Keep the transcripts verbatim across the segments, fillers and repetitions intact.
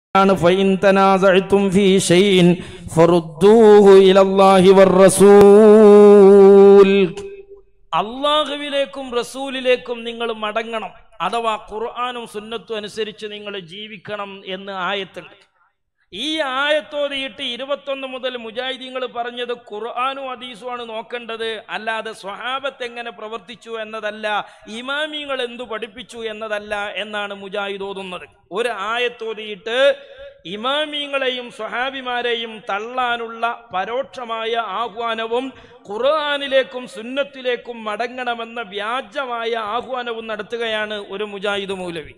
فإن تنازعتم في شيء فردوه إلى الله والرسول അല്ലാഹുവിലേക്കും റസൂലിലേക്കും നിങ്ങൾ മടങ്ങണം, അഥവാ ഖുർആനും സുന്നത്തും അനുസരിച്ച് നിങ്ങൾ ജീവിക്കണം എന്ന് ആയത്തുണ്ട്. ഈ ആയത്തോതിയിട്ട് ഇരുപത്തൊന്ന് മുതൽ മുജാഹിദീങ്ങൾ പറഞ്ഞത് ഖുർആനും ഹദീസുമാണ് നോക്കേണ്ടത്, അല്ലാതെ സ്വഹാബത്ത് എങ്ങനെ പ്രവർത്തിച്ചു എന്നതല്ല, ഇമാമിങ്ങൾ എന്തു പഠിപ്പിച്ചു എന്നതല്ല എന്നാണ് മുജാഹിദ് ഓതുന്നത്. ഒരു ആയത്തോതിയിട്ട് ഇമാമിങ്ങളെയും സ്വഹാബിമാരെയും തള്ളാനുള്ള പരോക്ഷമായ ആഹ്വാനവും ഖുർആനിലേക്കും സുന്നത്തിലേക്കും മടങ്ങണമെന്ന വ്യാജമായ ആഹ്വാനവും നടത്തുകയാണ് ഒരു മുജാഹിദ് മൗലവി.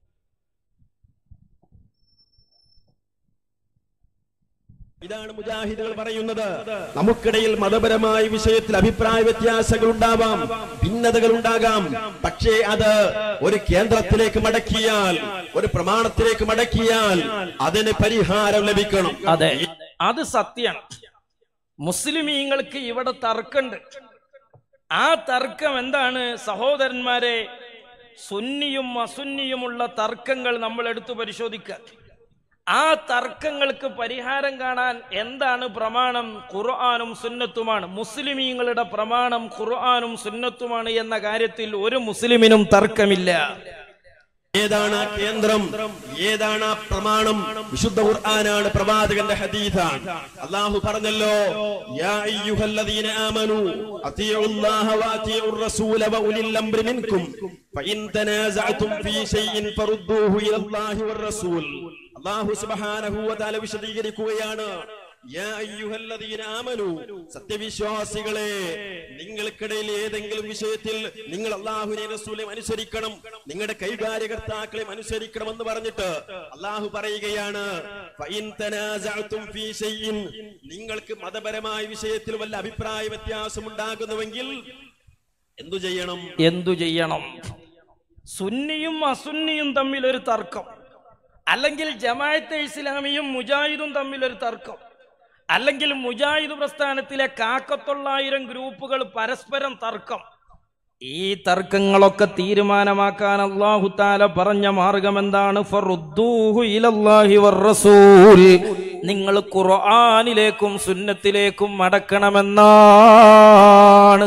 ഇതാണ് മുജാഹിദുകൾ പറയുന്നത്. നമുക്കിടയിൽ മതപരമായ വിഷയത്തിൽ അഭിപ്രായ വ്യത്യാസങ്ങൾ ഉണ്ടാവാം, ഭിന്നതകൾ ഉണ്ടാകാം. പക്ഷേ അത് ഒരു കേന്ദ്രത്തിലേക്ക് മടക്കിയാൽ, ഒരു പ്രമാണത്തിലേക്ക് മടക്കിയാൽ അതിന് പരിഹാരം ലഭിക്കണം. അതെ, അത് സത്യമാണ്. മുസ്ലിമീങ്ങൾക്ക് ഇവിടെ തർക്കമുണ്ട്. ആ തർക്കം എന്താണ് സഹോദരന്മാരെ? സുന്നിയും അസുന്നിയുമുള്ള തർക്കങ്ങൾ നമ്മൾ എടുത്തു പരിശോധിക്കുക. ആ തർക്കങ്ങൾക്ക് പരിഹാരം കാണാൻ എന്താണ് പ്രമാണം? ഖുർആനും സുന്നത്തുമാണ്. മുസ്ലിമീങ്ങളുടെ പ്രമാണം ഖുർആനും സുന്നത്തുമാണ് എന്ന കാര്യത്തിൽ ഒരു മുസ്ലിമിനും തർക്കമില്ല. ഏതാണ് കേന്ദ്രം, ഏതാണ് പ്രമാണം? വിശുദ്ധ ഖുർആനാണ്, പ്രവാചകന്റെ ഹദീസാണ്. അല്ലാഹു പറഞ്ഞല്ലോ, യാ അയ്യുഹല്ലദീന ആമനൂ അത്തിഉല്ലാഹ വഅത്തിഉർ റസൂല വഉലിൽ അംരി മിൻകും ഫഇൻ തനാസഅതും ഫീ ശൈഇൻ ഫറുദ്ദൂഹു ഇലല്ലാഹി വറസൂൽ. അല്ലാഹു സുബ്ഹാനഹു വ തആല വിശദീകരിക്കുകയാണ്, യാ അയ്യുഹല്ലദീന ആമനൂ, സത്യവിശ്വാസികളെ, നിങ്ങൾക്കിടയിൽ ഏതെങ്കിലും വിഷയത്തിൽ നിങ്ങൾ അല്ലാഹുവിനെ റസൂലിനെ അനുസരിക്കണം, നിങ്ങളുടെ കൈകാര്യകർത്താക്കളെ അനുസരിക്കണം എന്ന് പറഞ്ഞിട്ട് അല്ലാഹു പറയുകയാണ്, ഫഇൻ തനാസഅതും ഫീ ശൈഇൻ, നിങ്ങൾക്ക് മതപരമായ വിഷയത്തിൽ വല്ല അഭിപ്രായ വ്യത്യാസം ഉണ്ടാകുന്നുവെങ്കിൽ എന്തു ചെയ്യണം? എന്തു ചെയ്യണം? സുന്നിയും അസുന്നിയും തമ്മിൽ ഒരു തർക്കം, അല്ലെങ്കിൽ ജമാഅത്തെ ഇസ്ലാമിയും മുജാഹിദും തമ്മിൽ ഒരു തർക്കം, അല്ലെങ്കിൽ മുജാഹിദ് പ്രസ്ഥാനത്തിലെ കാക്കത്തൊള്ളായിരം ഗ്രൂപ്പുകൾ പരസ്പരം തർക്കം. ഈ തർക്കങ്ങളൊക്കെ തീരുമാനമാക്കാൻ അല്ലാഹു തആല പറഞ്ഞ മാർഗം എന്താണ്? ഫറുദ്ദൂഹു ഇലല്ലാഹി വറസൂൽ, നിങ്ങൾ ഖുർആനിലേക്കും സുന്നത്തിലേക്കും മടക്കണമെന്നാണ്.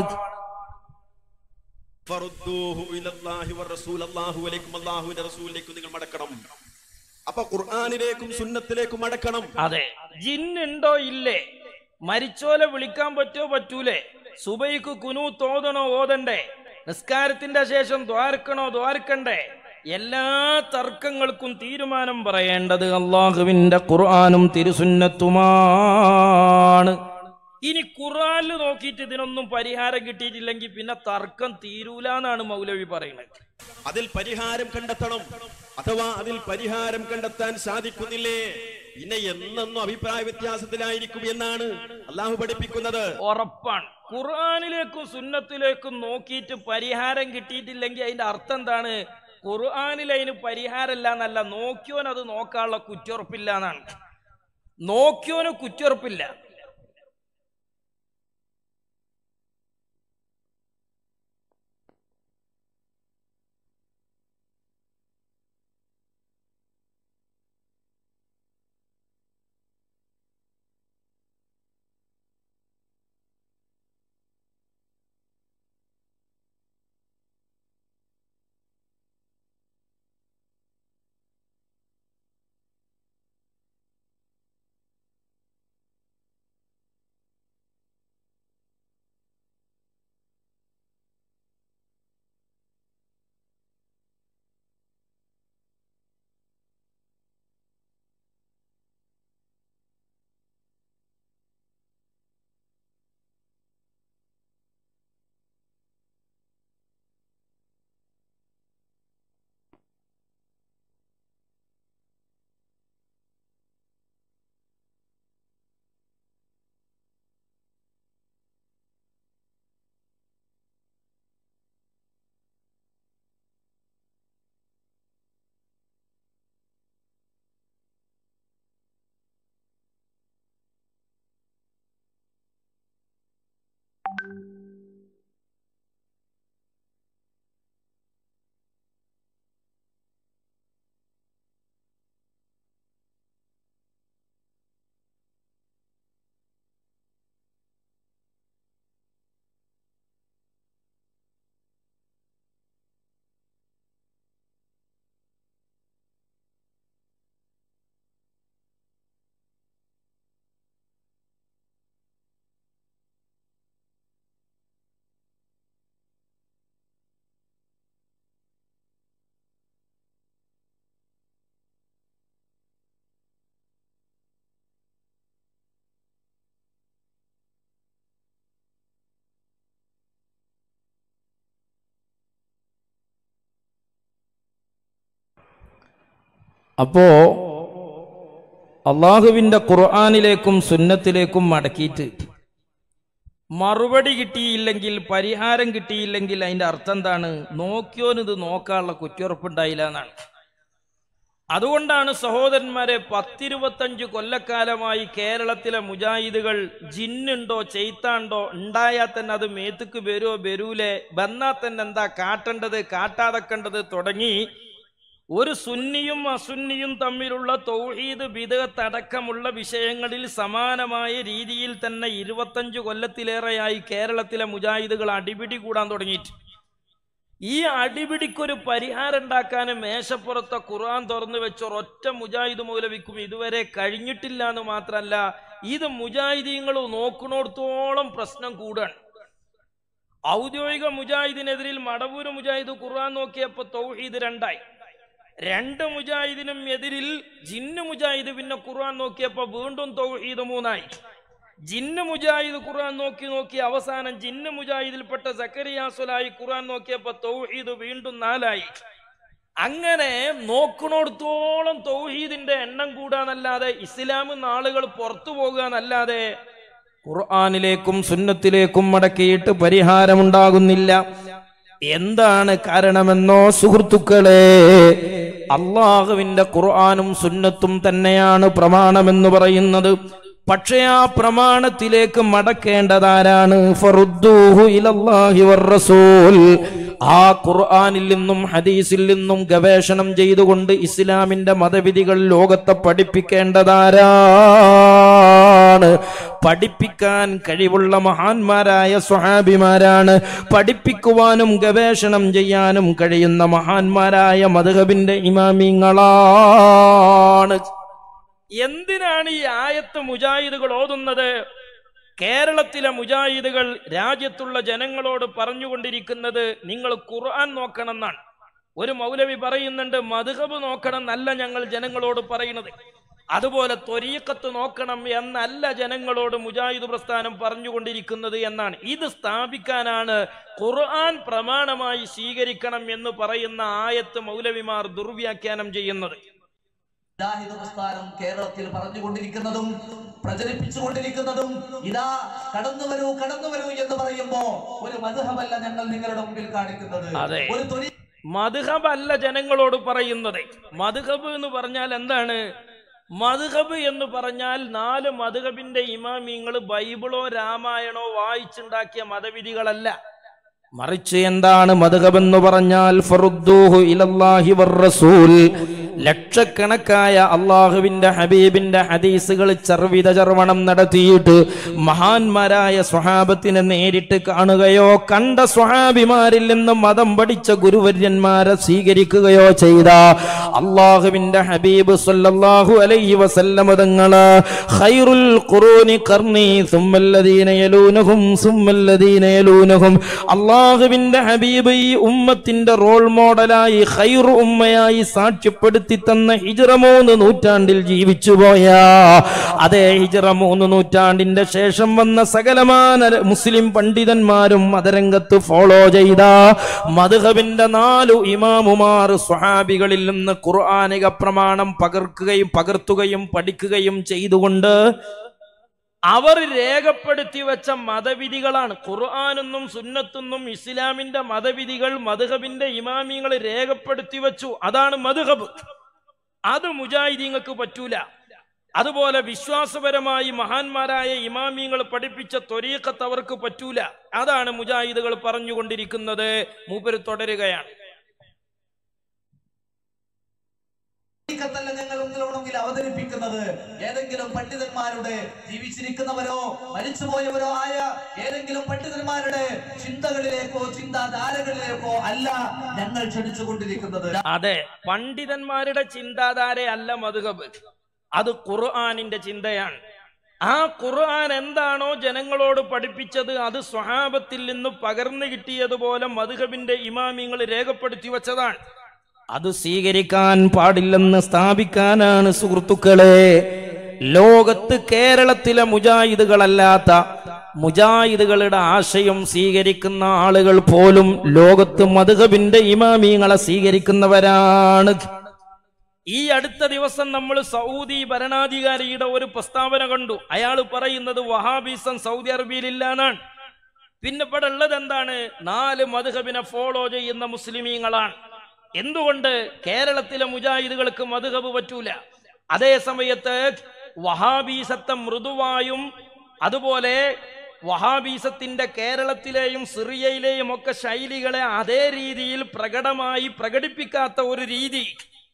ഫറുദ്ദൂഹു ഇലല്ലാഹി വറസൂൽ, അല്ലാഹുവിലേക്കും അല്ലാഹുവിന്റെ റസൂലിലേക്കും നിങ്ങൾ മടക്കണം. അപ്പൊ ഖുർആനിലേക്കും സുന്നത്തിലേക്കും മടക്കണം. അതെ, ജിന്നുണ്ടോ ഇല്ലേ? മരിച്ചോലെ വിളിക്കാൻ പറ്റോ പറ്റൂലേ? സുബൈക്ക് കുനൂത്ത് ഓതണോ ഓതണ്ടേ? നിസ്കാരത്തിന്റെ ശേഷം ദ്വാരക്കണോ ദ്വാരക്കണ്ടേ? എല്ലാ തർക്കങ്ങൾക്കും തീരുമാനം പറയേണ്ടത് അല്ലാഹുവിന്റെ ഖുർആനും തിരുസുന്നത്തുമാണ്. ഇനി ഖുർആനിൽ നോക്കിയിട്ട് ഇതിനൊന്നും പരിഹാരം കിട്ടിയിട്ടില്ലെങ്കിൽ പിന്നെ തർക്കം തീരൂലെന്നാണ് മൗലവി പറയുന്നത്. അതിൽ പരിഹാരം കണ്ടെത്തണം. അഥവാ അതിൽ പരിഹാരം കണ്ടെത്താൻ സാധിക്കുന്നില്ലേ, പിന്നെ എന്നെന്നും അഭിപ്രായ വ്യത്യാസത്തിലായിരിക്കും എന്നാണ് അല്ലാഹു പഠിപ്പിക്കുന്നത്. ഉറപ്പാണ്. ഖുർആനിലേക്കും സുന്നത്തിലേക്കും നോക്കിയിട്ട് പരിഹാരം കിട്ടിയിട്ടില്ലെങ്കിൽ അതിന്റെ അർത്ഥം എന്താണ്? ഖുർആനിൽ അതിന് പരിഹാരമില്ല എന്നല്ല, നോക്കിയോൻ അത് നോക്കാനുള്ള കുറ്റുറപ്പില്ല എന്നാണ്. നോക്കിയോന് കുറ്റുറപ്പില്ല. അപ്പോ അള്ളാഹുവിന്റെ ഖുർആനിലേക്കും സുന്നത്തിലേക്കും മടക്കിയിട്ട് മറുപടി കിട്ടിയില്ലെങ്കിൽ, പരിഹാരം കിട്ടിയില്ലെങ്കിൽ അതിന്റെ അർത്ഥം എന്താണ്? നോക്കിയോനിത് നോക്കാനുള്ള കുറ്റുറപ്പുണ്ടായില്ല എന്നാണ്. അതുകൊണ്ടാണ് സഹോദരന്മാരെ, പത്തിരുപത്തഞ്ച് കൊല്ലക്കാലമായി കേരളത്തിലെ മുജാഹിദുകൾ ജിന്നുണ്ടോ ചെയ്ത്താണ്ടോ ഉണ്ടായാൽ തന്നെ അത് മേത്തുക്ക് വരുമോ വരൂലേ, വന്നാൽ തന്നെ എന്താ കാട്ടേണ്ടത് കാട്ടാതക്കേണ്ടത് തുടങ്ങി ഒരു സുന്നിയും അസുന്നിയും തമ്മിലുള്ള തൗഹീദ് ബിദ്അത്ത് അടക്കമുള്ള വിഷയങ്ങളിൽ സമാനമായ രീതിയിൽ തന്നെ ഇരുപത്തഞ്ച് കൊല്ലത്തിലേറെയായി കേരളത്തിലെ മുജാഹിദുകൾ അടിപിടി കൂടാൻ തുടങ്ങിയിട്ട്, ഈ അടിപിടിക്കൊരു പരിഹാരം ഉണ്ടാക്കാൻ മേശപ്പുറത്തെ ഖുർആൻ തുറന്നു വെച്ച ഒരൊറ്റ മുജാഹിദ് മൗലവിക്കും ഇതുവരെ കഴിഞ്ഞിട്ടില്ല എന്ന് മാത്രമല്ല, ഇത് മുജാഹിദീങ്ങൾ നോക്കുന്നിടത്തോളം പ്രശ്നം കൂടാണ്. ഔദ്യോഗിക മുജാഹിദിനെതിരിൽ മടവൂര് മുജാഹിദ് ഖുർആൻ നോക്കിയപ്പോൾ തൗഹീദ് രണ്ടായി. രണ്ട് മുജാഹിദിനും എതിരിൽ ജിന്ന് മുജാഹിദ് പിന്നെ ഖുർആൻ നോക്കിയപ്പോൾ വീണ്ടും തൗഹീദ് മൂന്നായി. ജിന്ന് മുജാഹിദ് ഖുർആൻ നോക്കി നോക്കി അവസാനം ജിന്ന് മുജാഹിദിൽപ്പെട്ട സക്കരിയാസുലായി ഖുർആൻ നോക്കിയപ്പോൾ തൗഹീദ് വീണ്ടും നാലായി. അങ്ങനെ നോക്കണോടത്തോളം തൗഹീദിന്റെ എണ്ണം കൂടാന്നല്ലാതെ ഇസ്ലാമിൽ ആളുകൾ പുറത്തു പോകുകയെന്നല്ലാതെ ഖുർആനിലേക്കും സുന്നത്തിലേക്കും മടക്കിയിട്ട് പരിഹാരമുണ്ടാകുന്നില്ല. എന്താണ് കാരണമെന്നോ സുഹൃത്തുക്കളെ, അള്ളാഹുവിന്റെ ഖുർആനും സുന്നത്തും തന്നെയാണ് പ്രമാണമെന്ന് പറയുന്നത്. പക്ഷേ ആ പ്രമാണത്തിലേക്ക് മടക്കേണ്ടതാരാണ്? ഫറുദ്ദൂഹു ഇലല്ലാഹി വറസൂൽ. ആ ഖുർആനിൽ നിന്നും ഹദീസിൽ നിന്നും ഗവേഷണം ചെയ്തുകൊണ്ട് ഇസ്ലാമിന്റെ മതവിധികൾ ലോകത്തെ പഠിപ്പിക്കേണ്ടതാരാണ്? പഠിപ്പിക്കാൻ കഴിവുള്ള മഹാന്മാരായ സ്വഹാബിമാരാണ്. പഠിപ്പിക്കുവാനും ഗവേഷണം ചെയ്യാനും കഴിയുന്ന മഹാന്മാരായ മദ്ഹബിന്റെ ഇമാമിങ്ങളാണ്. എന്തിനാണ് ഈ ആയത്ത് മുജാഹിദുകൾ ഓതുന്നത്? കേരളത്തിലെ മുജാഹിദുകൾ രാജ്യത്തുള്ള ജനങ്ങളോട് പറഞ്ഞുകൊണ്ടിരിക്കുന്നത് നിങ്ങൾ ഖുർആൻ നോക്കണം എന്നാണ്. ഒരു മൗലവി പറയുന്നുണ്ട് മദ്ഹബ് നോക്കണം എന്നല്ല ഞങ്ങൾ ജനങ്ങളോട് പറയുന്നത്, അതുപോലെ ത്വരീഖത്ത് നോക്കണം എന്നല്ല ജനങ്ങളോട് മുജാഹിദ് പ്രസ്ഥാനം പറഞ്ഞുകൊണ്ടിരിക്കുന്നത് എന്നാണ്. ഇത് സ്ഥാപിക്കാനാണ് ഖുർആൻ പ്രമാണമായി സ്വീകരിക്കണം എന്ന് പറയുന്ന ആയത്ത് മൗലവിമാർ ദുർവ്യാഖ്യാനം ചെയ്യുന്നത്. മുജാഹിദ് പ്രസ്ഥാനം കേരളത്തിൽ പറഞ്ഞുകൊണ്ടിരിക്കുന്നതും പ്രചരിപ്പിച്ചുകൊണ്ടിരിക്കുന്നതും ഇതാ കടന്നു വരൂ കടന്നു വരൂ എന്ന് പറയുമ്പോ ഒരു മദ്ഹബല്ല ഞങ്ങൾ നിങ്ങളുടെ മുമ്പിൽ കാണിക്കുന്നത്. അതെ, മദ്ഹബ് അല്ല ജനങ്ങളോട് പറയുന്നത്. മദ്ഹബ് എന്ന് പറഞ്ഞാൽ എന്താണ്? മദ്ഹബ് എന്ന് പറഞ്ഞാൽ നാല് മദ്ഹബിന്റെ ഇമാമിങ്ങൾ ബൈബിളോ രാമായണോ വായിച്ചുണ്ടാക്കിയ മതവിധികളല്ല. മറിച്ച് എന്താണ് മദ്ഹബ് എന്ന് പറഞ്ഞാൽ? ഫറുദ്ദൂഹു ഇലല്ലാഹി വറസൂൽ. ലക്ഷക്കണക്കായ അള്ളാഹുവിന്റെ ഹബീബിന്റെ ഹദീസുകൾ ചർവിത ചർവണം നടത്തിയിട്ട് മഹാന്മാരായ സ്വഹാബത്തിനെ നേരിട്ട് കാണുകയോ കണ്ട സ്വഹാബിമാരിൽ നിന്ന് മതം പഠിച്ച ഗുരുവര്യന്മാരെ സ്വീകരിക്കുകയോ ചെയ്ത അള്ളാഹുവിന്റെ ഹബീബ് സല്ലല്ലാഹു അലൈഹി വസല്ലം തങ്ങള് ഖൈറുൽ ഖുറൂനി ഖർനി സുമ്മല്ലദീന യലൂനഹും സുമ്മല്ലദീന യലൂനഹും. അള്ളാഹുവിന്റെ ഹബീബ് ഈ ഉമ്മത്തിന്റെ റോൾ മോഡലായി ഖൈറു ഉമ്മയായി സാക്ഷ്യപ്പെടുത്തി തന്ന ഹിജ്റ മൂന്ന് നൂറ്റാണ്ടിൽ ജീവിച്ചുപോയ, അതേ ഹിജ്റ മൂന്ന് നൂറ്റാണ്ടിന്റെ ശേഷം വന്ന സകലമാന മുസ്ലിം പണ്ഡിതന്മാരും മതരംഗത്ത് ഫോളോ ചെയ്ത മദ്ഹബിന്റെ നാലു ഇമാമുമാർ സ്വഹാബികളിൽ നിന്ന് ഖുർആനിക പ്രമാണം പകർക്കുകയും പകർത്തുകയും പഠിക്കുകയും ചെയ്തുകൊണ്ട് അവർ രേഖപ്പെടുത്തി വെച്ച മതവിധികളാണ്. ഖുർആനെന്നും സുന്നത്തെന്നും ഇസ്ലാമിന്റെ മതവിധികൾ മദ്ഹബിന്റെ ഇമാമിങ്ങൾ രേഖപ്പെടുത്തി വെച്ചു. അതാണ് മദ്ഹബ്. അത് മുജാഹിദീങ്ങൾക്ക് പറ്റൂല. അതുപോലെ വിശ്വാസപരമായി മഹാന്മാരായ ഇമാമിങ്ങൾ പഠിപ്പിച്ച ത്വരീഖത്ത് അവർക്ക് പറ്റൂല. അതാണ് മുജാഹിദുകൾ പറഞ്ഞുകൊണ്ടിരിക്കുന്നത്. മൂപ്പര് തുടരുകയാണ്. ഞങ്ങൾ ഒന്നിലോണെങ്കിൽ അവതരിപ്പിക്കുന്നത് ഏതെങ്കിലും പണ്ഡിതന്മാരുടെ, ജീവിച്ചിരിക്കുന്നവരോ മരിച്ചുപോയവരോ ആയ ഏതെങ്കിലും പണ്ഡിതന്മാരുടെ ചിന്തകളിലേക്കോ ചിന്താധാരകളിലേക്കോ അല്ല ഞങ്ങൾ ക്ഷണിച്ചുകൊണ്ടിരിക്കുന്നത്. അതെ, പണ്ഡിതന്മാരുടെ ചിന്താധാരയല്ല മദ്ഹബ്, അത് ഖുർആനിന്റെ ചിന്തയാണ്. ആ ഖുർആൻ എന്താണോ ജനങ്ങളോട് പഠിപ്പിച്ചത് അത് സ്വഹാബത്തിൽ നിന്ന് പകർന്നു കിട്ടിയതുപോലെ മദ്ഹബിന്റെ ഇമാമിങ്ങൾ രേഖപ്പെടുത്തി വെച്ചതാണ്. അത് സ്വീകരിക്കാൻ പാടില്ലെന്ന് സ്ഥാപിക്കാനാണ് സുഹൃത്തുക്കളെ ലോകത്ത് കേരളത്തിലെ മുജാഹിദുകളല്ലാത്ത മുജാഹിദുകളുടെ ആശയം സ്വീകരിക്കുന്ന ആളുകൾ പോലും ലോകത്ത് മദ്ഹബിന്റെ ഇമാമിങ്ങളെ സ്വീകരിക്കുന്നവരാണ്. ഈ അടുത്ത ദിവസം നമ്മൾ സൗദി ഭരണാധികാരിയുടെ ഒരു പ്രസ്താവന കണ്ടു. അയാൾ പറയുന്നത് വഹാബിസം സൗദി അറേബ്യയിലില്ലാന്നാണ്. പിന്നെ ഇവിടെ ഉള്ളത് എന്താണ്? നാല് മദ്ഹബിനെ ഫോളോ ചെയ്യുന്ന മുസ്ലിമീങ്ങളാണ്. എന്തുകൊണ്ട് കേരളത്തിലെ മുജാഹിദുകൾക്ക് മദ്ഹബ് പറ്റൂല? അതേ സമയത്ത് വഹാബീസത്തെ മൃദുവായും അതുപോലെ വഹാബീസത്തിന്റെ കേരളത്തിലെയും സിറിയയിലെയും ഒക്കെ ശൈലികളെ അതേ രീതിയിൽ പ്രകടമായി പ്രകടിപ്പിക്കാത്ത ഒരു രീതി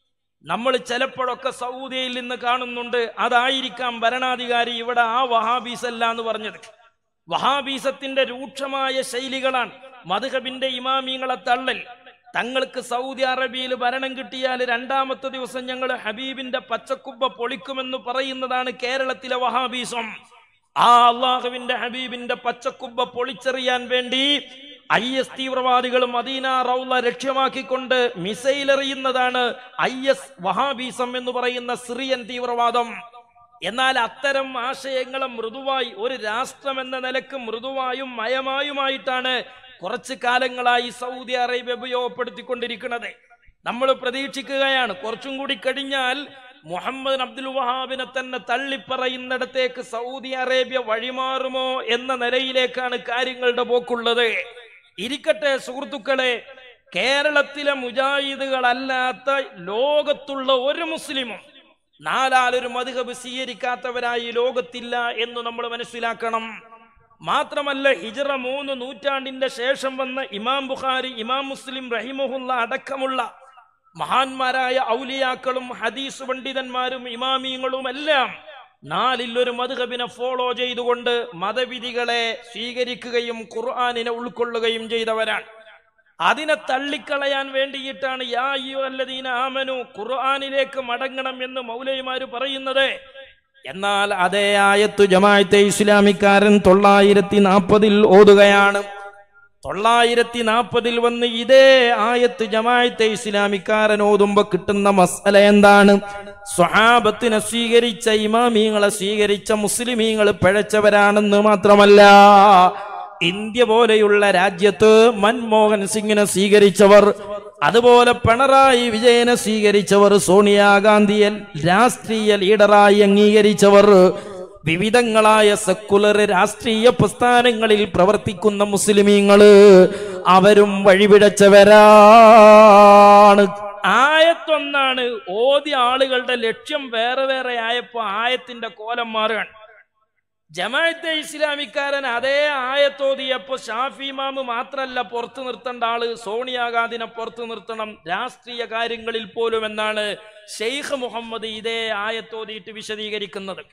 നമ്മൾ ചിലപ്പോഴൊക്കെ സൗദിയിൽ നിന്ന് കാണുന്നുണ്ട്. അതായിരിക്കാം ഭരണാധികാരി ഇവിടെ ആ വഹാബീസല്ല എന്ന് പറഞ്ഞത്. വഹാബീസത്തിന്റെ രൂക്ഷമായ ശൈലികളാണ്. മദ്ഹബിന്റെ ഇമാമിങ്ങളെ തള്ളൽ. തങ്ങൾക്ക് സൗദി അറേബ്യയിൽ ഭരണം കിട്ടിയാൽ രണ്ടാമത്തെ ദിവസം ഞങ്ങൾ ഹബീബിന്റെ പച്ചക്കുബ്ബ പൊളിക്കുമെന്ന് പറയുന്നതാണ് കേരളത്തിലെ വഹാബീസം. ആ അള്ളാഹുവിന്റെ ഹബീബിന്റെ പച്ചക്കുബ്ബ പൊളിച്ചെറിയാൻ വേണ്ടി ഐ എസ് തീവ്രവാദികൾ മദീന റൗള ലക്ഷ്യമാക്കിക്കൊണ്ട് മിസൈൽ എറിയുന്നതാണ് ഐ എസ് വഹാബീസം എന്ന് പറയുന്ന സിറിയൻ തീവ്രവാദം. എന്നാൽ അത്തരം ആശയങ്ങളെ മൃദുവായി ഒരു രാഷ്ട്രം എന്ന നിലക്ക് മൃദുവായും മയമായുമായിട്ടാണ് കുറച്ചു കാലങ്ങളായി സൗദി അറേബ്യ ഉപയോഗപ്പെടുത്തിക്കൊണ്ടിരിക്കുന്നത്. നമ്മൾ പ്രതീക്ഷിക്കുകയാണ് കുറച്ചും കൂടി കഴിഞ്ഞാൽ മുഹമ്മദ് അബ്ദുൽ വഹാബിനെ തന്നെ തള്ളിപ്പറയുന്നിടത്തേക്ക് സൗദി അറേബ്യ വഴിമാറുമോ എന്ന നിലയിലേക്കാണ് കാര്യങ്ങളുടെ പോക്കുള്ളത്. ഇരിക്കട്ടെ സുഹൃത്തുക്കളെ, കേരളത്തിലെ മുജാഹിദുകളല്ലാത്ത ലോകത്തുള്ള ഒരു മുസ്ലിമും നാലാലൊരു മദ്ഹബ് സ്വീകരിക്കാത്തവരായി ലോകത്തില്ല എന്ന് നമ്മൾ മനസ്സിലാക്കണം. മാത്രമല്ല ഹിജ്റ മൂന്ന് നൂറ്റാണ്ടിന്റെ ശേഷം വന്ന ഇമാം ബുഖാരി, ഇമാം മുസ്ലിം റഹിമഹുല്ല അടക്കമുള്ള മഹാന്മാരായ ഔലിയാക്കളും ഹദീസ് പണ്ഡിതന്മാരും ഇമാമിയങ്ങളും എല്ലാം നാലിൽ ഒരു മദ്ഹബിനെ ഫോളോ ചെയ്തുകൊണ്ട് മതവിധികളെ സ്വീകരിക്കുകയും ഖുർആനിനെ ഉൾക്കൊള്ളുകയും ചെയ്തവരാണ്. അതിനെ തള്ളിക്കളയാൻ വേണ്ടിയിട്ടാണ് യാ അയ്യുഹല്ലദീന ആമനു ഖുർആനിലേക്ക് മടങ്ങണം എന്ന് മൗലവിമാര് പറയുന്നത്. എന്നാൽ അതേ ആയത്ത് ജമാഅത്തെ ഇസ്ലാമിക്കാരൻ തൊള്ളായിരത്തി നാൽപ്പതിൽ ഓതുകയാണ്. തൊള്ളായിരത്തി നാൽപ്പതിൽ വന്ന് ഇതേ ആയത്ത് ജമാഅത്തെ ഇസ്ലാമിക്കാരൻ ഓതുമ്പോ കിട്ടുന്ന മസല എന്താണ്? സ്വഹാബത്തിനെ സ്വീകരിച്ച ഇമാമീങ്ങളെ സ്വീകരിച്ച മുസ്ലിമീങ്ങൾ പിഴച്ചവരാണെന്ന് മാത്രമല്ല, ഇന്ത്യ പോലെയുള്ള രാജ്യത്ത് മൻമോഹൻ സിംഗിനെ സ്വീകരിച്ചവർ, അതുപോലെ പിണറായി വിജയനെ സ്വീകരിച്ചവർ, സോണിയാഗാന്ധിയെ രാഷ്ട്രീയ ലീഡറായി അംഗീകരിച്ചവർ, വിവിധങ്ങളായ സെക്കുലർ രാഷ്ട്രീയ പ്രസ്ഥാനങ്ങളിൽ പ്രവർത്തിക്കുന്ന മുസ്ലിമീങ്ങള് അവരും വഴിപിഴച്ചവരാണ്. ആയത്തൊന്നാണ്, ഓതിയ ആളുകളുടെ ലക്ഷ്യം വേറെ വേറെ ആയപ്പോ ആയത്തിന്റെ കോലം മാറുകയാണ്. ജമാഅത്തെ ഇസ്ലാമിക്കാരൻ അതേ ആയത്തോതിയപ്പോ ഷാഫി ഇമാമ് മാത്രല്ല പുറത്തു നിർത്തേണ്ട ആള്, സോണിയാഗാന്ധിനെ പുറത്തു നിർത്തണം രാഷ്ട്രീയ കാര്യങ്ങളിൽ പോലും എന്നാണ് ഷെയ്ഖ് മുഹമ്മദ് ഇതേ ആയത്തോതിയിട്ട് വിശദീകരിക്കുന്നത്.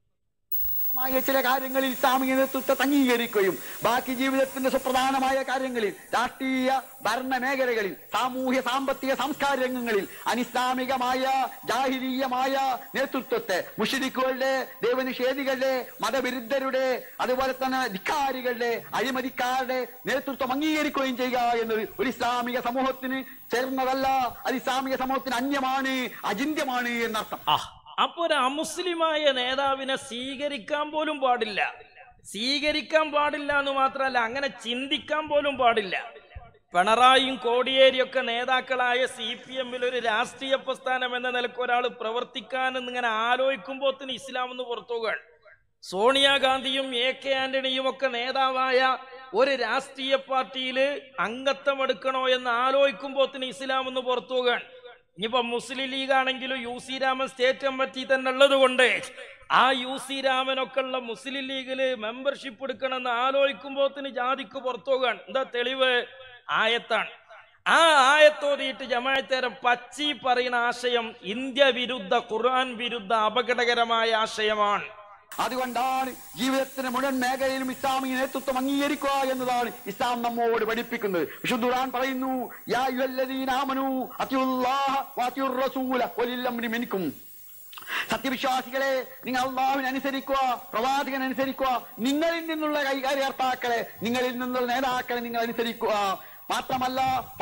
ചില കാര്യങ്ങളിൽ ഇസ്ലാമിക നേതൃത്വത്തെ അംഗീകരിക്കുകയും ബാക്കി ജീവിതത്തിന്റെ സുപ്രധാനമായ കാര്യങ്ങളിൽ രാഷ്ട്രീയ ഭരണ മേഖലകളിൽ സാമൂഹ്യ സാമ്പത്തിക സാംസ്കാരിക രംഗങ്ങളിൽ അനിസ്ലാമികമായ ജാഹിലീയമായ നേതൃത്വത്തെ മുശ്രിക്കുകളുടെ, ദൈവനിഷേധികളുടെ, മതവിരുദ്ധരുടെ, അതുപോലെ തന്നെ ധിക്കാരികളുടെ, അഴിമതിക്കാരുടെ നേതൃത്വം അംഗീകരിക്കുകയും ചെയ്യുക എന്നത് ഒരു ഇസ്ലാമിക സമൂഹത്തിന് ചേർന്നതല്ല. അത് ഇസ്ലാമിക സമൂഹത്തിന് അന്യമാണ്, അചിന്യമാണ് എന്നർത്ഥം. അപ്പൊ ഒരു അമുസ്ലിമായ നേതാവിനെ സ്വീകരിക്കാൻ പോലും പാടില്ല. സ്വീകരിക്കാൻ പാടില്ല എന്ന് മാത്രമല്ല, അങ്ങനെ ചിന്തിക്കാൻ പോലും പാടില്ല. പിണറായിയും കോടിയേരിയൊക്കെ നേതാക്കളായ സി പി എമ്മിൽ ഒരു രാഷ്ട്രീയ പ്രസ്ഥാനം എന്ന നിലക്ക് ഒരാൾ പ്രവർത്തിക്കാൻ എന്നിങ്ങനെ ആലോചിക്കുമ്പോത്തിന് ഇസ്ലാം എന്ന് പുറത്തുപോകാൻ. സോണിയാഗാന്ധിയും എ കെ ആന്റണിയും ഒക്കെ നേതാവായ ഒരു രാഷ്ട്രീയ പാർട്ടിയിൽ അംഗത്വം എടുക്കണോ എന്ന് ആലോചിക്കുമ്പോത്തിന് ഇസ്ലാം എന്ന് പുറത്തുപോകാൻ. ഇനിയിപ്പോ മുസ്ലിം ലീഗ് ആണെങ്കിലും U C Raman state committee തന്നെ ഉള്ളത് കൊണ്ട് ആ യു സി രാമനൊക്കെ ഉള്ള മുസ്ലിം ലീഗില് മെമ്പർഷിപ്പ് എടുക്കണമെന്ന് ആലോചിക്കുമ്പോത്തിന് ജാതിക്ക് പുറത്തുപോകാൻ. എന്താ തെളിവ്? ആയത്താണ്. ആ ആയത്തോതിയിട്ട് ജമാഅത്തേരം പച്ചി പറയുന്ന ആശയം ഇന്ത്യ വിരുദ്ധ, ഖുർആൻ വിരുദ്ധ അപകടകരമായ ആശയമാണ്. അതുകൊണ്ടാണ് ജീവിതത്തിന്റെ മുഴുവൻ മേഖലയിലും ഇസ്ലാമിക നേതൃത്വം അംഗീകരിക്കുക എന്നതാണ് ഇസ്ലാം നമ്മോട് പഠിപ്പിക്കുന്നത്. വിശുദ്ധ ഖുർആൻ പറയുന്നു, യാ അയ്യുഹല്ലദീന ആമനൂ അത്തിയുല്ലാഹ വഅത്തിയുർ റസൂല വലിൽ അംരി മിൻകും. സത്യവിശ്വാസികളെ, നിങ്ങൾ അല്ലാഹുവിനെ അനുസരിക്കുക, പ്രവാചകനെ അനുസരിക്കുക, നിങ്ങളിൽ നിന്നുള്ള കൈകാര്യകർത്താക്കളെ, നിങ്ങളിൽ നിന്നുള്ള നേതാക്കളെ നിങ്ങൾ അനുസരിക്കുക. മാത്രമല്ല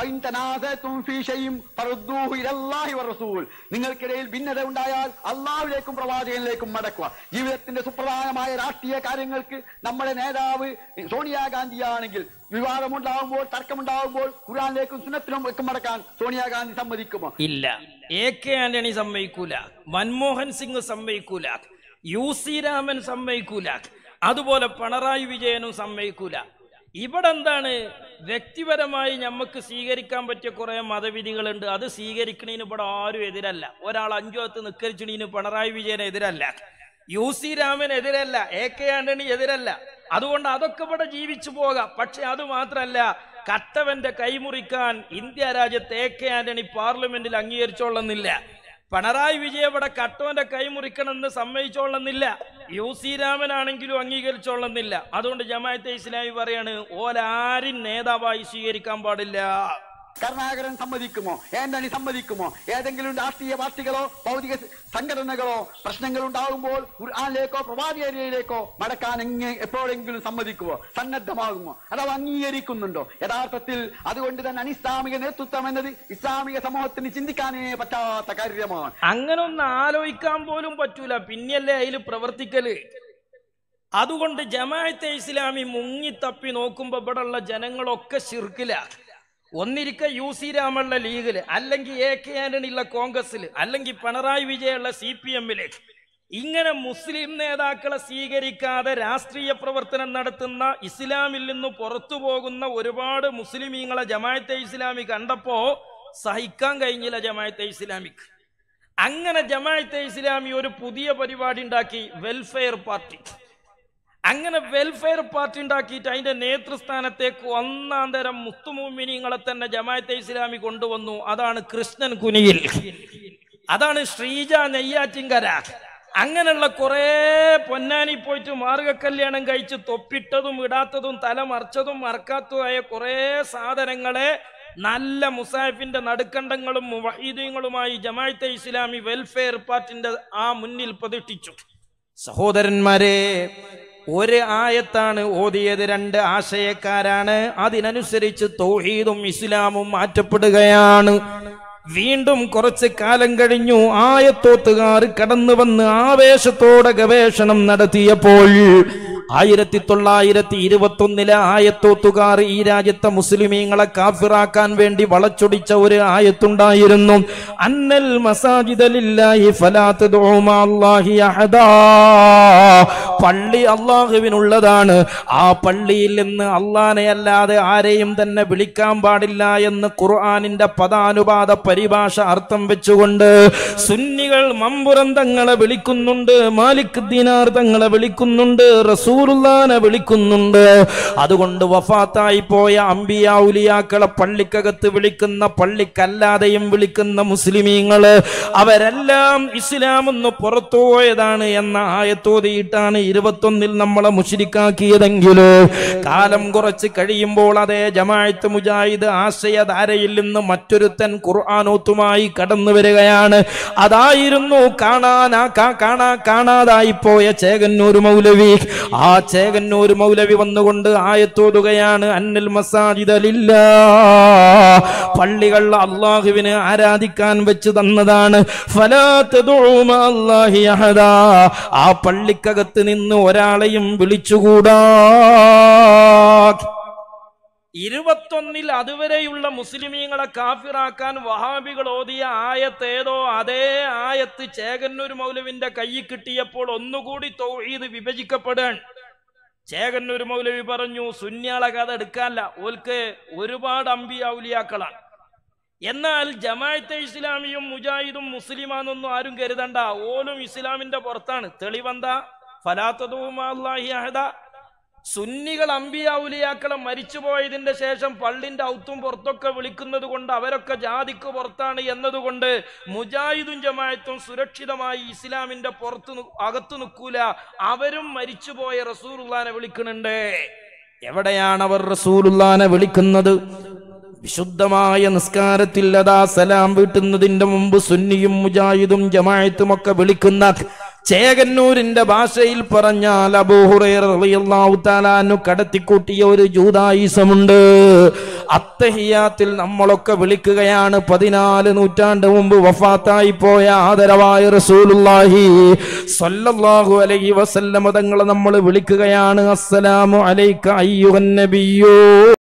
നിങ്ങൾക്കിടയിൽ ഭിന്നത ഉണ്ടായാൽ അള്ളാഹുവിലേക്കും പ്രവാചകനിലേക്കും മടക്കുക. ജീവിതത്തിന്റെ സുപ്രധാനമായ രാഷ്ട്രീയ കാര്യങ്ങൾക്ക് നമ്മുടെ നേതാവ് സോണിയാഗാന്ധിയാണെങ്കിൽ വിവാദമുണ്ടാകുമ്പോൾ തർക്കമുണ്ടാകുമ്പോൾ ഖുർആനിലേക്കും സുന്നത്തിനും ഒക്കെ മടക്കാൻ സോണിയാഗാന്ധി സമ്മതിക്കുമോ? ഇല്ല. എ കെ ആന്റണി സമ്മതിക്കൂല, മൻമോഹൻ സിംഗ് സമ്മതിക്കൂല, യു സി രാമൻ സമ്മതിക്കൂല, അതുപോലെ പിണറായി വിജയനും സമ്മതിക്കൂല. ഇവിടെ എന്താണ്, വ്യക്തിപരമായി നമുക്ക് സ്വീകരിക്കാൻ പറ്റിയ കുറെ മതവിധികളുണ്ട്. അത് സ്വീകരിക്കണീന് ഇവിടെ ആരും എതിരല്ല. ഒരാൾ അഞ്ചു പത്ത് നിക്കരിച്ചിടീന് പിണറായി വിജയൻ എതിരല്ല, യു സി രാമൻ എതിരല്ല, എ കെ ആന്റണി എതിരല്ല. അതുകൊണ്ട് അതൊക്കെ ഇവിടെ ജീവിച്ചു പോകാം. പക്ഷെ അത് മാത്രല്ല, കട്ടവന്റെ കൈമുറിക്കാൻ ഇന്ത്യ രാജ്യത്ത് എ കെ ആന്റണി പാർലമെന്റിൽ അംഗീകരിച്ചോളുന്നില്ല. പിണറായി വിജയൻ ഇവിടെ കട്ടവന്റെ കൈമുറിക്കണമെന്ന് സമ്മതിച്ചോളുന്നില്ല. U C രാമനാണെങ്കിലും അംഗീകരിച്ചോളുന്നില്ല. അതുകൊണ്ട് ജമാഅത്തെ ഇസ്ലാമി പറയാണ്, ഓലാരും നേതാവായി സ്വീകരിക്കാൻ പാടില്ല. കരുണാകരൻ സമ്മതിക്കുമോ? ആന്റണി സമ്മതിക്കുമോ? ഏതെങ്കിലും രാഷ്ട്രീയ പാർട്ടികളോ ഭൗതിക സംഘടനകളോ പ്രശ്നങ്ങൾ ഉണ്ടാകുമ്പോൾ ഖുർആനിലേക്കോ പ്രവാചകനിലേക്കോ മടക്കാൻ എപ്പോഴെങ്കിലും സമ്മതിക്കുമോ? സന്നദ്ധമാകുമോ? അഥവാ അംഗീകരിക്കുന്നുണ്ടോ? യഥാർത്ഥത്തിൽ അതുകൊണ്ട് തന്നെ അനിസ്ലാമിക നേതൃത്വം എന്നത് ഇസ്ലാമിക സമൂഹത്തിന് ചിന്തിക്കാനേ പറ്റാത്ത കാര്യമാണ്. അങ്ങനെ ഒന്ന് ആലോചിക്കാൻ പോലും പറ്റൂല, പിന്നെയല്ലേ അതിൽ പ്രവർത്തിക്കല്. അതുകൊണ്ട് ജമാഅത്തെ ഇസ്ലാമി മുങ്ങിത്തപ്പി നോക്കുമ്പോ ഇവിടെ ഉള്ള ജനങ്ങളൊക്കെ ശിർക്കില. ഒന്നിരിക്ക യു സി രാമുള്ള ലീഗില്, അല്ലെങ്കിൽ എ കെ ആന്റണി ഉള്ള കോൺഗ്രസില്, അല്ലെങ്കിൽ പിണറായി വിജയുള്ള സി പി എമ്മില്. ഇങ്ങനെ മുസ്ലിം നേതാക്കളെ സ്വീകരിക്കാതെ രാഷ്ട്രീയ പ്രവർത്തനം നടത്തുന്ന, ഇസ്ലാമിൽ നിന്ന് പുറത്തു പോകുന്ന ഒരുപാട് മുസ്ലിമീങ്ങളെ ജമാഅത്തെ ഇസ്ലാമി കണ്ടപ്പോ സഹിക്കാൻ കഴിഞ്ഞില്ല ജമാഅത്തെ ഇസ്ലാമിക്ക്. അങ്ങനെ ജമാഅത്തെ ഇസ്ലാമി ഒരു പുതിയ പരിപാടി ഉണ്ടാക്കി, വെൽഫെയർ പാർട്ടി. അങ്ങനെ വെൽഫെയർ പാർട്ടി ഉണ്ടാക്കിയിട്ട് അതിന്റെ നേതൃസ്ഥാനത്തേക്ക് ഒന്നാം തരം മുത്തുമുഅ്മിനീങ്ങളെ തന്നെ ജമാഅത്തെ ഇസ്ലാമി കൊണ്ടുവന്നു. അതാണ് കൃഷ്ണൻ കുനിയിൽ, അതാണ് ശ്രീജ നെയ്യാറ്റിൻകര. അങ്ങനെയുള്ള കുറെ പൊന്നാനി പോയിട്ട് മാർഗ കല്യാണം കഴിച്ച് തൊപ്പിട്ടതും ഇടാത്തതും തല മറച്ചതും മറക്കാത്തതുമായ കുറെ സാധനങ്ങളെ നല്ല മുസാഫിന്റെ നടുക്കണ്ടങ്ങളും മുവഹീദീങ്ങളുമായി ജമാഅത്തെ ഇസ്ലാമി വെൽഫെയർ പാർട്ടിന്റെ ആ മുന്നിൽ പ്രതിഷ്ഠിച്ചു. സഹോദരന്മാരെ, ഒരു ആയത്താണ് ഓതിയത്, രണ്ട് ആശയക്കാരാണ്. അതിനനുസരിച്ച് തൗഹീദും ഇസ്ലാമും മാറ്റപ്പെടുകയാണ്. വീണ്ടും കുറച്ച് കാലം കഴിഞ്ഞു ആയത്തോത്തുകാർ കടന്നു വന്ന് ആവേശത്തോടെ ഗവേഷണം നടത്തിയപ്പോൾ ആയിരത്തി തൊള്ളായിരത്തി ഇരുപത്തി ഒന്നിലെ ആയത്തോത്തുകാർ ഈ രാജ്യത്തെ മുസ്ലിമീങ്ങളെ കാഫിറാക്കാൻ വേണ്ടി വളച്ചൊടിച്ച ഒരു ആയത്തുണ്ടായിരുന്നു. അന്നൽ മസാജിദ ലില്ലാഹി ഫലാ തദ്ഉ മഅല്ലാഹി അഹദാ. പള്ളി അള്ളാഹുവിനുള്ളതാണ്, ആ പള്ളിയിൽ നിന്ന് അള്ളാനെ അല്ലാതെ ആരെയും തന്നെ വിളിക്കാൻ പാടില്ല എന്ന് ഖുർആനിന്റെ പദാനുപാത പരിഭാഷ അർത്ഥം വെച്ചുകൊണ്ട് സുന്നികൾ മമ്പുറം തങ്ങളെ വിളിക്കുന്നുണ്ട്, മാലിക് ദിനാർ തങ്ങളെ വിളിക്കുന്നുണ്ട്, റസൂലുള്ളാഹിനെ വിളിക്കുന്നുണ്ട്. അതുകൊണ്ട് വഫാത്തായി പോയ അംബിയാ ഔലിയാക്കളെ പള്ളിക്കകത്ത് വിളിക്കുന്ന, പള്ളിക്കല്ലാതെയും വിളിക്കുന്ന മുസ്ലിമീങ്ങള് അവരെല്ലാം ഇസ്ലാം ഒന്ന് പുറത്തു പോയതാണ് എന്ന ആയത്തോതിയിട്ടാണ് ഇരുപത്തൊന്നിൽ നമ്മളെ മുശ്രിക്കാക്കിയതെങ്കില് കാലം കുറച്ച് കഴിയുമ്പോൾ അതേ ജമാഅത്ത് മുജാഹിദ് ആശയധാരയിൽ നിന്ന് മറ്റൊരുത്തൻ ഖുർആനോത്തുമായി കടന്നു വരികയാണ്. അതായിരുന്നു കാണാനാ കാണാ കാണാതായി പോയ ചേകന്നൂർ മൗലവി. ആ ചേകന്നൂർ മൗലവി വന്നുകൊണ്ട് ആയത്തോതുകയാണ്, അന്നൽ മസാജിദ ലില്ലാഹ്, പള്ളികൾ അല്ലാഹുവിനെ ആരാധിക്കാൻ വെച്ച് തന്നതാണ്. ഫലാ തദ്ഉ മഅല്ലാഹി അഹദാ, ആ പള്ളിക്കകത്ത് നിന്ന് ഒരാളെയും വിളിച്ചുകൂടാ. ഇരുപത്തൊന്നിൽ അതുവരെയുള്ള മുസ്ലിമീങ്ങളെ കാഫിറാക്കാൻ വഹാബികൾ ഓതിയ ആയത്ത് ഏതോ അതേ ആയത്ത് ചേകന്നൂർ മൗലവിന്റെ കയ്യിൽ കിട്ടിയപ്പോൾ ഒന്നുകൂടി തൗഹീദ് വിഭജിക്കപ്പെടാൻ. ചേകന്നൂർ മൗലവി പറഞ്ഞു, സുന്നിയാളെ കഥ എടുക്കാനല്ല, ഓൽക്ക് ഒരുപാട് അംബിയാ ഔലിയാക്കളാണ്. എന്നാൽ ജമാഅത്തെ ഇസ്ലാമിയും മുജാഹിദും മുസ്ലിമാന്നൊന്നും ആരും കരുതണ്ട, ഓലും ഇസ്ലാമിന്റെ പുറത്താണ്. തെളിവെന്താ? ഫലാ തദ്ഉ മഅല്ലാഹി അഹദാ. സുന്നികൾ അംബിയാ ഔലിയാക്കളെ മരിച്ചുപോയതിന്റെ ശേഷം പള്ളിന്റെ ഔത്തും പുറത്തൊക്കെ വിളിക്കുന്നത് കൊണ്ട് അവരൊക്കെ ജാതിക്ക് പുറത്താണ് എന്നതുകൊണ്ട് മുജാഹിദും ജമാഅത്തും സുരക്ഷിതമായി ഇസ്ലാമിന്റെ പുറത്ത് അകത്തു നിൽക്കൂല. അവരും മരിച്ചുപോയ റസൂലുള്ളാഹിനെ വിളിക്കുന്നുണ്ട്. എവിടെയാണ് അവർ റസൂലുള്ളാഹിനെ വിളിക്കുന്നത്? വിശുദ്ധമായ നിസ്കാരത്തിൽ അതാ സലാം വീട്ടുന്നതിന്റെ മുമ്പ് സുന്നിയും മുജാഹിദും ജമാഅത്തും ഒക്കെ വിളിക്കുന്ന, ചേകന്നൂരിന്റെ ഭാഷയിൽ പറഞ്ഞാൽ അബൂ ഹുറൈറ റളിയല്ലാഹു തആല അൻഹു കടത്തിക്കൂട്ടിയ ഒരു ജൂദായിസമുണ്ട്. അത്തഹിയാത്തിൽ നമ്മളൊക്കെ വിളിക്കുകയാണ്. പതിനാല് നൂറ്റാണ്ട് മുമ്പ് വഫാത്തായി പോയ ആദരവായ റസൂലുള്ളാഹി സ്വല്ലല്ലാഹു അലൈഹി വസല്ലം തങ്ങളെ നമ്മൾ വിളിക്കുകയാണ്. അസ്സലാമു അലൈക അയ്യുഹൻ നബിയ്യൂ.